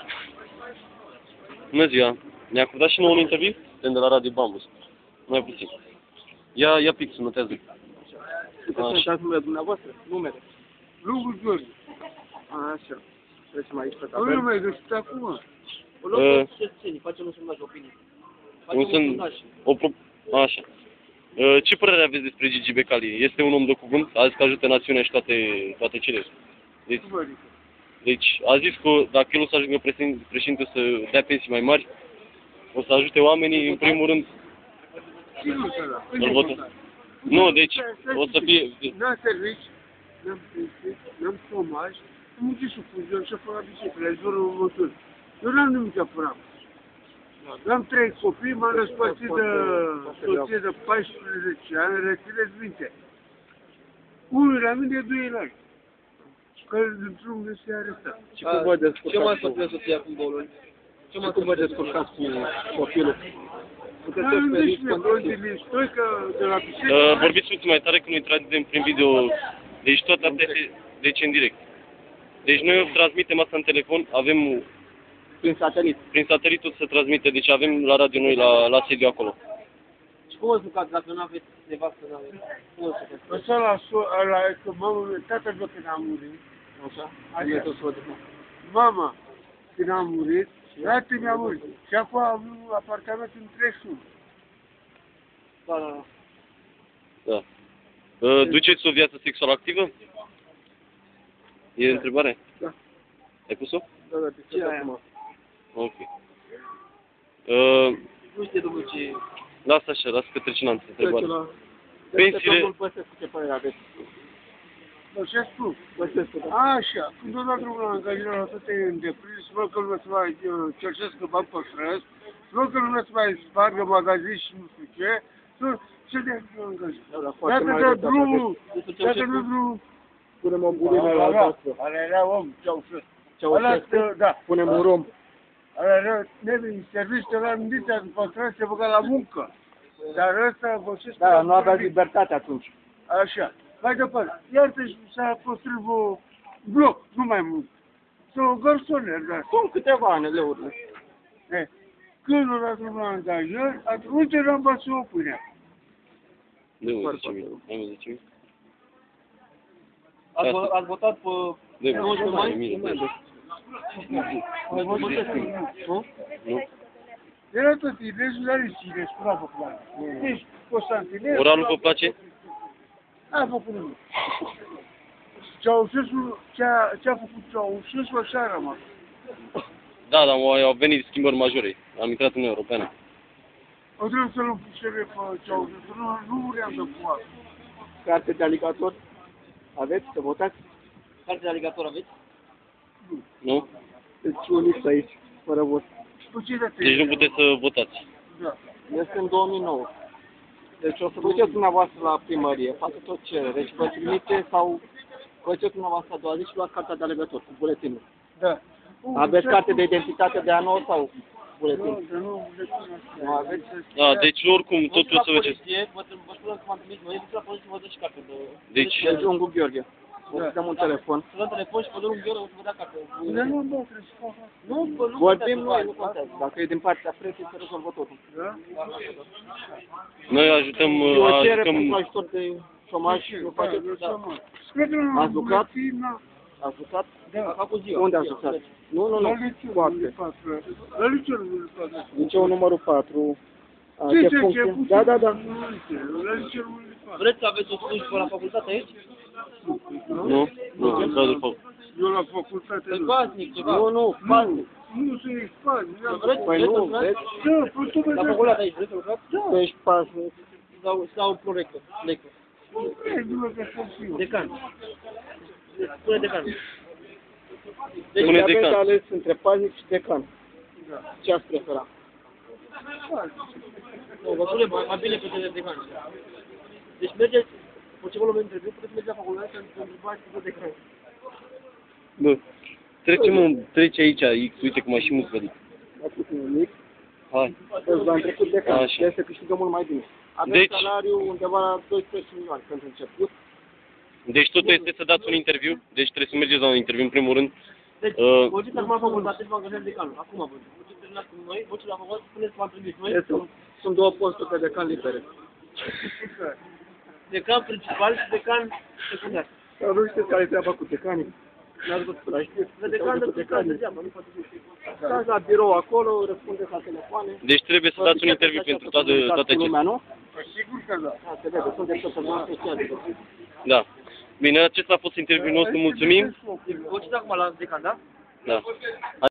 Bună ziua. Ne-a acordat și nouă un interviu? Suntem de la Radio Bambus. Mai puțin. Ia pixul, notează. Puteți să dați numele dumneavoastră? Numele. Lugu Gheorghe. Așa. Trecem aici pe Nu tabel. nu mai găsit acum. O luăm pe cetățenii, facem un sondaj opinii. Facem un sondaj. Așa. Ce părere aveți despre Gigi Becali? Este un om de cuvânt? A zis că ajută națiunea și toate cele. Deci a zis că dacă el o să ajungă președinte să dea pensii mai mari, o să ajute oamenii, în primul rând, Sigur că da. îl votăm. Nu, deci o să fie... N-am servici, n-am pensii, n-am șomaj, am muncit sub fuzion și-a furat biciclele, în jurul următor. Eu n-am nimic a furat. Eu am 3 copii, m-am răspărțit de soție de 14 ani, rețineți minte. Unul la mine, 2 la el. Care dintr-un de se arestat. Și cum vă descurcați? Ce mai făcut soția acum 2 luni? Cum vă descurcați cu copilul? Puteți să oferiți condiții? Vorbiți puțin mai tare că noi transmitem prin video. Deci toate astea este în direct. Deci noi o transmitem asta în telefon, avem... Prin satelit. Prin satelit tot se transmite, deci avem la radio noi la sediu acolo. Și cum vă jucați dacă nu aveți nevastă, nu aveți? Cum vă jucați? Ăsta la că mama, tatăl meu când a murit, Așa? așa, mama când a murit, tatăl mi-a murit. Și acum am un apartament în 31. Da. Da. Duceți o viață sexuală activă? E întrebare? Da. Ai pus-o? Da, de ce acum? Ok. Nu știe domnul ce... Lasă așa, lasă că trece în altă întrebare. Pensiile... Domnul Băsescu, ce părere aveți? Băsescu? Băsescu, da. Așa, când o dat drumul la angajare la toate îndepliniți, văd că lumea se mai cerșească bani pe străzi, văd că lumea se mai spargă magazin și nu știu ce, ce de angajare? Dacă dă drumul, dacă nu drumul... Punem o bulină la altă. Ala era om, Ceaușescu? Da. Punem un rom. Ala era nevin, serviciul ăla mintea după străzi se băga la muncă. Dar ăsta, Băsescu... Da, nu avea libertate atunci. Așa. Mai departe, iartă s-a construit un bloc, nu mai mult. Sunt garsonieri, da. Sunt câteva ANL-urile. Când nu l-a drumul la angajări, atunci eram bățit o pâinea. De unde 10.000? Mai mult 10.000? Ați votat pe... De 19 mai? Nu? Nu? Era tot Ilesul, dar și Ilesul, n-a făcut bani. Deci, Constantinescu... Oralul vă place? A făcut nimic. Ceaușescu, ce-a făcut Ceaușescu, așa a rămas. Da, dar au venit schimbări majore. Am intrat în Europeană. O trebuie să-l împușere pe Ceaușescu, nu vreau să poată. Carte de aligator? Aveți? Să votați? Carte de aligator aveți? Nu? Deci o listă aici, fără vot. Deci nu puteți să votați. Da. Este în 2009. Deci o să duceți dumneavoastră la primărie, faceți o cerere și vă trimite sau faceți dumneavoastră a doua zi și luați cartea de alegător cu buletinul. Da. Aveți carte de identitate de anul sau buletin? Nu aveți. Da, deci oricum totul o să faceți. Vă spunem că m-am trimis, mă duc la poliție și vă dă și carte de... Deci... Deci Ungu Gheorghe. O să dăm un telefon. Să dăm telefon și vă dăm un Gheorghe, o să vă dea carte. Nu, vorbim noi, nu contează. Dacă e din partea prețului, se rezolvă totul. Da? Noi ajutăm... O cerere pentru ajutor de șomaj, nu faceți? Ați lucrat? Ați lucrat? Da. A făcut ziua. Unde ați lucrat? Nu. Foarte. La liceul 4. Liceul numărul 4. Ce funcție? Da. La liceul 4. Vreți să aveți o slujbă la facultate aici? Nu, în cadrul foc. Eu la facultate nu. Paznic, ceva. Nu, paznic. Nu sunt paznic. Păi nu, vreți? Da, la facultate aici, vreți să lucrați? Da. Ești paznic. Sau prorector, lector. Decan. Spune decan. Deci aveți ales între paznic și decan. Ce ați prefera? Nu, vă spune mai bine pe decan. Deci mergeți, după ce vă luăm interviu, puteți merge la facultate să întrebați pe decan. Bă, trece aici, X, uite cum ai și mult venit. A puțin un X. Hai. Deci v-am trecut decan, Așa. trebuie să câștigăm mult mai bine. Avem Deci- salariu undeva la 12 milioane pentru început. Deci totul este să dați un interviu, deci trebuie să mergeți la un interviu în primul rând, Deci, Bociți acum a facultate și v-am angajat decanul. Acum văd. Bociți terminat cu noi, Bociți la facultate, spuneți că v-am trimis noi. Sunt două posturi pe decan libere. Decan principal și decan secundar. Dar nu știți care e treaba cu decanii? N-ați văzut la știți. De decan de decan de geamă, nu poate fi. Stați la birou acolo, răspundeți la telefoane. Deci trebuie să dați un interviu pentru toate acestea. Lumea, nu? Sigur că da. Da, se vede, sunteți săptămâna specială. Da. Bine, acesta a fost interviul nostru, mulțumim. Bociți acum la decan, da? Da.